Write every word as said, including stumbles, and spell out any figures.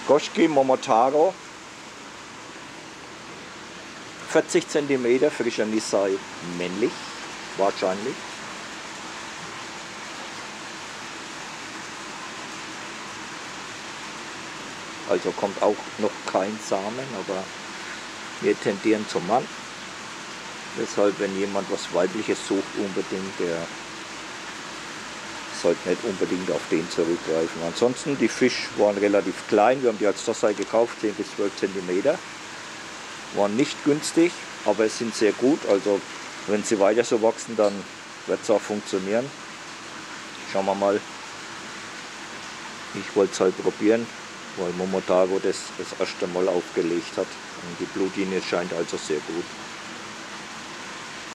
Goshki Momotaro, vierzig Zentimeter, frischer Nisei, männlich, wahrscheinlich. Also kommt auch noch kein Samen, aber wir tendieren zum Mann. Deshalb, wenn jemand was Weibliches sucht, unbedingt, der sollte nicht unbedingt auf den zurückgreifen. Ansonsten, die Fische waren relativ klein, wir haben die als Tossei gekauft, zehn bis zwölf Zentimeter. Waren nicht günstig, aber es sind sehr gut. Also wenn sie weiter so wachsen, dann wird es auch funktionieren. Schauen wir mal. Ich wollte es halt probieren, weil Momotaro das das erste Mal aufgelegt hat. Und die Blutlinie scheint also sehr gut.